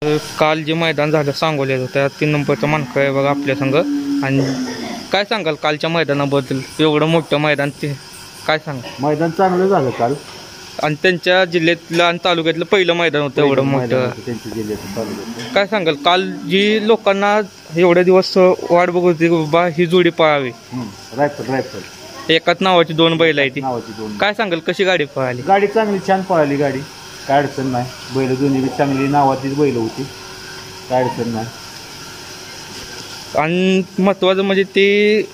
काल जे मैदान झालं सांगोल्याचं त्या 3 नंबरचा मानकरी आहे बघा आपल्या संघ. आणि काय सांगाल कालच्या मैदानाबद्दल? एवढं मोठं मैदान ते काय सांगाल? मैदान चांगलं झालं काल आणि त्यांच्या जिल्ह्यातलं आणि तालुक्यातलं पहिलं मैदान होतं एवढं मोठं. त्यांच्या जिल्ह्यात तालुक्यात. काय सांगाल काल जी लोकांना एवढे दिवस वाट बघत होती बाबा ही जोडी पळावी, रायफल एकाच नावाची 2 बैल आहे ती, नावाची 2. काय सांगाल कशी गाडी पळाली? गाडी चांगली छान पळाली गाडी, काय अडचण नाही. बैल दोन्ही बी चांगली नावाचीच बैल होती, काय अडचण नाही. आणि महत्वाचं म्हणजे ते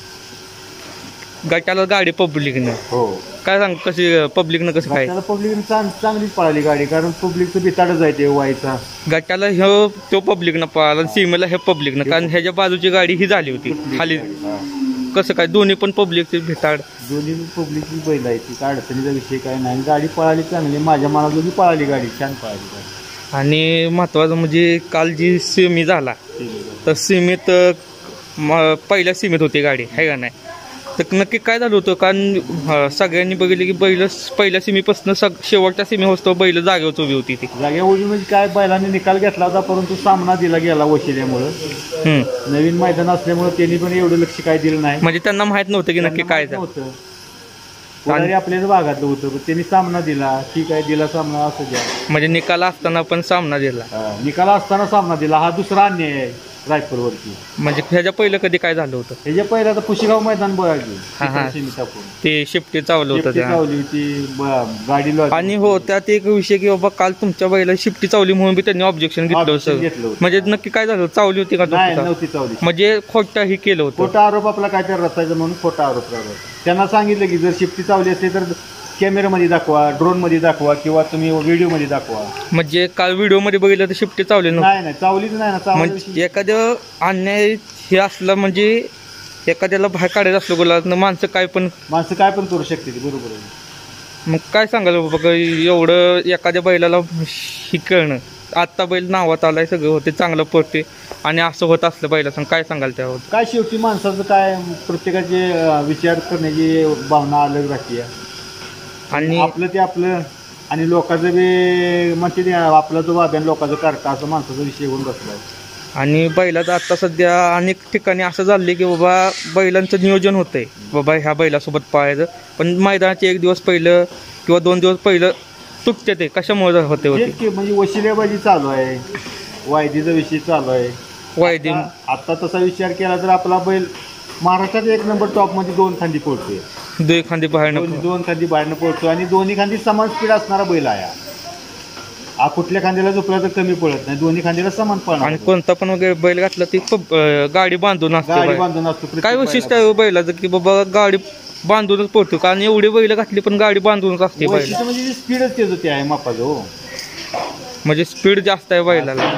गटाला गाडी पब्लिकनं, हो काय सांग कशी पब्लिकनं कसं काय? पब्लिकनं चांगलीच पळाली गाडी, कारण पब्लिकचं बिताडच आहे ते व्हायचा. गटाला तो पब्लिकनं पळाला, सीमेला हे पब्लिकनं, कारण ह्याच्या बाजूची गाडी ही झाली होती खाली. कसं काय दोन्ही पण पब्लिकचे भेटाड? दोन्ही पब्लिकची बैल आहे ती, काय अडचणीचा विषय काय नाही. गाडी पळाली चांगली, माझ्या मनाजोगी पळाली गाडी, छान पळाली गाडी. आणि महत्वाचं म्हणजे काल जी सेमी झाला तर सीमेत पहिल्या सीमेत होती गाडी आहे का नाही? तर नक्की काय झालं होतं? कारण सगळ्यांनी बघितलं की बैल पहिल्या सीमेपासून शेवटच्या सीमे होतो बैल जागेवर उभी होती. ती जागेवर उभी म्हणजे काय, बैलांनी निकाल घेतला होता परंतु सामना दिला गेला वशिल्यामुळं. नवीन मैदान असल्यामुळे त्यांनी पण एवढं लक्ष काय दिलं नाही. म्हणजे त्यांना माहित नव्हतं की नक्की काय होतं. आपल्याच भागातलं होतं, त्यांनी सामना दिला, ठीक आहे दिला सामना, असं द्या. म्हणजे निकाल असताना पण सामना दिला, निकाल असताना सामना दिला, हा दुसरा अन्याय आहे रायफलवरती. म्हणजे ह्याच्या पहिलं कधी काय झालं होतं? ह्याच्या पहिलं आता पुशेगाव मैदान बघायची ते शिफ्टी चावलं होतं, चावली होती गाडीला. आणि हो त्यात एक विषय की बाबा काल तुमच्या बैला शिफ्टी चावली म्हणून बी त्यांनी ऑब्जेक्शन घेतलं. म्हणजे नक्की काय झालं? चावली होती का? नव्हती चावली. म्हणजे खोटा ही केलं होतं, खोटा आरोप आपला काय तर रचायचा म्हणून खोटा आरोप लावला. त्यांना सांगितलं की जर शिफ्टी चावली असते तर कॅमेरामध्ये दाखवा, ड्रोनमध्ये दाखवा किंवा तुम्ही व्हिडिओमध्ये दाखवा. म्हणजे काल व्हिडिओमध्ये बघितलं तर शिफ्टी चावली नाही, चावलीच नाही ना. म्हणजे एखादं अन्याय हे असलं, म्हणजे एखाद्याला बाहेर काढायचं असलं गुलाब माणसं काय पण करू शकते, बरोबर आहे. मग काय सांगाल बाबा एवढं एखाद्या बैलाला शिकणं? आत्ता बैल नावात आलाय, सगळं होते, चांगलं पडते, आणि असं होत असलं बैला सांग काय सांगाल त्यावर? काय शेवटी माणसाचं काय, प्रत्येकाचे विचार करण्याची भावना अलग राहते. आणि आपलं ते आपलं, आणि लोकांचं बी म्हणते ते आपला जो बाब्यान लोकांचं करता, असं माणसाचा विषय होऊन बसलाय. आणि बैलाचं आता सध्या अनेक ठिकाणी असं झालंय की बाबा बैलांचं नियोजन होतंय बाबा ह्या बैलासोबत पाहायचं, पण मैदानाचे 1 दिवस पहिलं किंवा 2 दिवस पहिलं तुटते. ते कशामुळे होते? म्हणजे वशिलेबाजी चालू आहे, वायदीचा विषय चालू आहे. वायदी आता तसा विचार केला तर आपला बैल महाराष्ट्रात 1 नंबर टॉप मध्ये 2 खांदी पडतोय, 2 खांदी बाहेरनं, 2 खांदी बाहेरनं पडतो, आणि दोन्ही खांदी समान स्पीड असणारा बैल आहे. कुठल्या खांद्याला झोपला तर कमी पडत नाही, दोन्ही खांद्याला समान पडणार. आणि कोणता पण बैल घातला ती गाडी बांधून असते. काय वैशिष्ट्य आहे बैलाचं की बाबा गाडी बांधूनच पडतो? कारण एवढी बैल घातली पण गाडी बांधूनच असते. म्हणजे स्पीडच तेच होते आहे मापाचं. हो, म्हणजे स्पीड जास्त आहे बैलाला.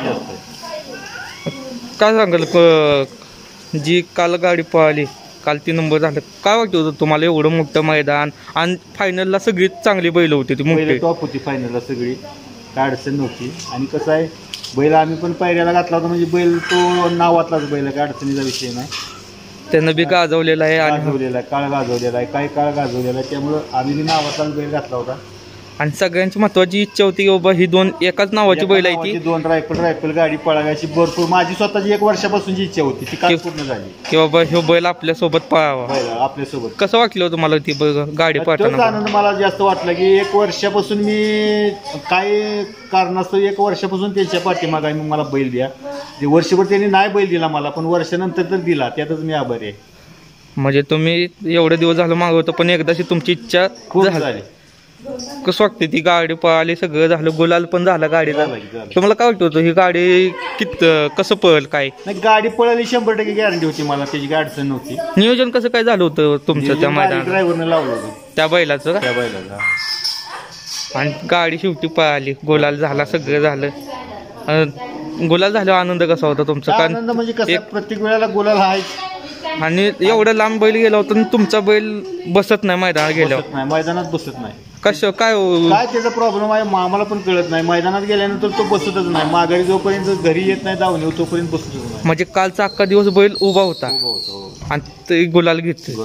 काय सांगाल जी काल गाडी पळाली, काल 3 नंबर झालं, काय वाटतं होतं तुम्हाला? एवढं मोठं मैदान आणि फायनलला सगळी चांगली बैल होती, ती मोठी टॉप होती फायनलला सगळी, काय अडचण नव्हती. आणि कसं आहे बैल आम्ही पण पायऱ्याला घातला होता, म्हणजे बैल तो नावातलाच बैल, काय अडचणीचा विषय नाही. त्यानं बी गाजवलेला आहे, काळ गाजवलेला आहे, काही काळ गाजवलेला आहे, त्यामुळं आम्ही बी नावातलाच बैल घातला होता. आणि सगळ्यांची महत्वाची इच्छा होती की बाबा ही 2 एकाच नावाची बैल आहे, ती 2 रायफल गाडी पळावी अशी भरपूर माझी स्वतःची 1 वर्षापासूनची इच्छा होती, ती काल पूर्ण झाली की बाबा हे बैल आपल्यासोबत पळावा. आपल्यासोबत कसं वाटलं तुम्हाला ती गाडी पळताना? आनंद मला जास्त वाटला की 1 वर्षापासून मी काही कारणास्तव 1 वर्षापासून त्यांच्या पाठीमागे मला बैल द्या. वर्षभर त्यांनी नाही बैल दिला मला, पण वर्षानंतर तर दिला, त्यातच मी आभारी आहे. म्हणजे तुम्ही एवढे दिवस झालं मागवतो, पण एकदाची तुमची इच्छा झाली. कसं वाटते ती गाडी पळाली, सगळं झालं, गुलाल पण झाला गाडीला. तुम्हाला काय वाटत होतं ही गाडी कसं पळेल? काय नाही, गाडी पळाली 100% गॅरंटी होती मला, त्याची काय अडचण नव्हती. नियोजन कसं काय झालं होतं तुमचं त्या मैदानात? ड्रायव्हरने लावलं होतं त्या बैलाचं का? त्या बैलाला. आणि गाडी शेवटी पळाली, गुलाल झाला, सगळं झालं. गुलाल झाल्यावर आनंद कसा होता तुमचा? आनंद म्हणजे कसं, प्रत्येक वेळेला गुलाल आहे. आणि एवढं लांब बैल गेला होता, तुमचा बैल बसत नाही मैदानात गेल्यावर? मैदानात बसत नाही. कसं काय त्याचा प्रॉब्लेम आहे आम्हाला पण कळत नाही. मैदानात गेल्यानंतर तो बसतच नाही, माघारी जोपर्यंत घरी येत नाही धावून तोपर्यंत बसतच नाही. म्हणजे कालचा अख्खा दिवस बैल उभा होता आणि ते गुलाल घेतले.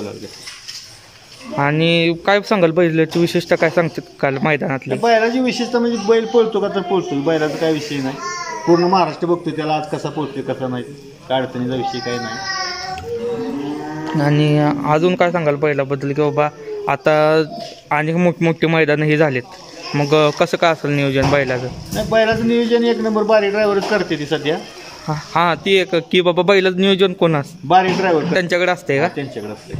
आणि काय सांगाल बैलाची विशेषता काय सांगतात काल मैदानातली? बैलाची विशेषता म्हणजे बैल पळतो का तर पळतो, बैलाचा काय विषय नाही. पूर्ण महाराष्ट्र बघतो त्याला आज कसा पोहोचतोय कसा नाही, काय अडचणीचा विषय काही नाही. आणि अजून काय सांगाल बैलाबद्दल की बाबा आता अनेक मोठमोठे मैदान हे झालेत, मग कसं काय असेल नियोजन बैलाचं? नाही, बैलाचं नियोजन एक नंबर बारी ड्रायव्हरच करते ती सध्या. हां ती एक की बाबा बैलाचं नियोजन कोण असतं? बारी ड्रायव्हर त्यांच्याकडे असते का? त्यांच्याकडे असते.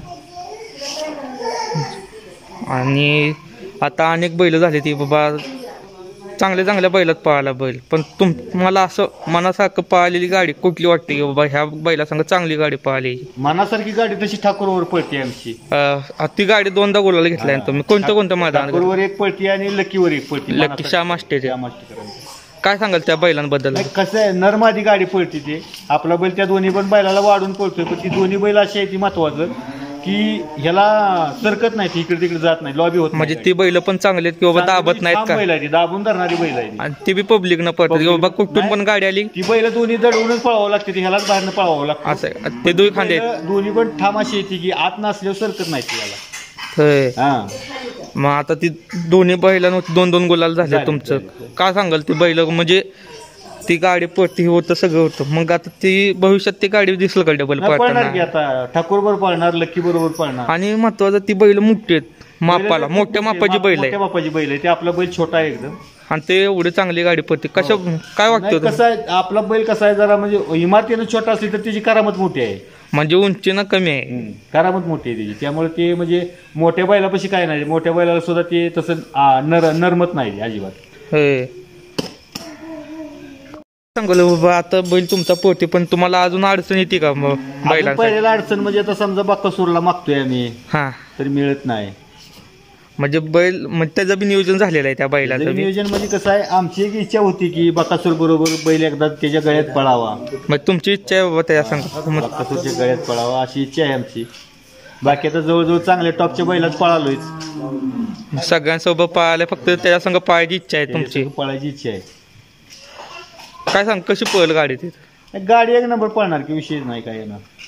आणि आता अनेक बैल झाले ती बाबा चांगल्या चांगल्या बैलात पळाला बैल, पण तुम्हाला असं मनासारखं पळालेली गाडी कुठली वाटते की बाबा ह्या बैलासंग चांगली गाडी पळाली? मनासारखी गाडी तशी ठाकूरवर पळते आमची. ती गाडी दोनदा गोलाला घेतलाय तुम्ही, कोणत्या मैदानात? ठाकूरवर एक पळती आणि लकीवर एक पळती. लकी श्याम आष्टेच्या. काय सांगाल त्या बैलांबद्दल? कसं आहे, नरमादी गाडी पळती ते आपला बैल त्या दोन्ही पण बैलाला वाढून पळतोय, पण ती दोन्ही बैल अशी आहे ती महत्वाचं की ह्याला सरकत नाही, इकडे तिकडे जात नाही, लॉबी होत. म्हणजे ती बैल पण चांगली आहेत की बाबा दाबत नाहीत का? बैल आहे ती, दाबून धरणारी बैल आहे आणि ती बी पब्लिक न पळतात की बाबा कुठून पण गाडी आली ती बैल दोन्ही दडवूनच पळावं लागते, ह्यालाच बाहेरनं पळावं लागतं. असं ते दोन्ही खांदे दोन्ही पण ठाम अशी येते की आत नसल्यावर सरकत नाही त्याला. मग आता ती दोन्ही बैलांवर 2-2 गुलाल झाले तुमचं. काय सांगाल ती बैल म्हणजे ती गाडी पळती होतं सगळं होतं, मग आता ती भविष्यात ती गाडी दिसेल का डबल पळणार की आता ठाकूर बरोबर पळणार, लक्की बरोबर पळणार. आणि महत्वाचं ती बैल मोठी आहेत मापाला, मोठ्या मापाची बैल आहे. मापाची बैल आहे, ते आपला बैल छोटा आहे एकदम आणि ते एवढी चांगली गाडी पळते. कसं काय वाटतं? कसं आहे आपला बैल कसा आहे जरा म्हणजे इमारतीनं छोटा असली तर त्याची करामत मोठी आहे, म्हणजे उंचीनं कमी आहे, करामत मोठी आहे त्याची. त्यामुळे ते म्हणजे मोठ्या बैलापाशी काय नाही, मोठ्या बैलाला सुद्धा ते तसं नरमत नाही अजिबात. सांगलं बाबा आता बैल तुमचा पोहते, पण तुम्हाला अजून अडचण येते का बैला? पहिल्याला अडचण म्हणजे आता समजा बक्कासूरला मागतोय आम्ही, हा तर मिळत नाही. म्हणजे बैल म्हणजे त्याचं बी नियोजन झालेलं आहे त्या बैलाचं नियोजन. म्हणजे कसं आहे आमची एक इच्छा होती की बक्कासूर बरोबर बैल एकदा त्याच्या गळ्यात पळावा. मग तुमची इच्छा आहे बाबा त्या सांग बक्कासूरच्या गळ्यात पळावा अशी इच्छा आहे आमची. बाकी आता जवळजवळ चांगल्या टॉपच्या बैलात पळालोय, सगळ्यांसोबत पळायला, फक्त त्याच्या संग पळायची इच्छा आहे तुमची? पळायची इच्छा आहे. काय सांग कशी पळेल गाडी? तिथे गाडी एक नंबर पळणार की विषय नाही काय येणार.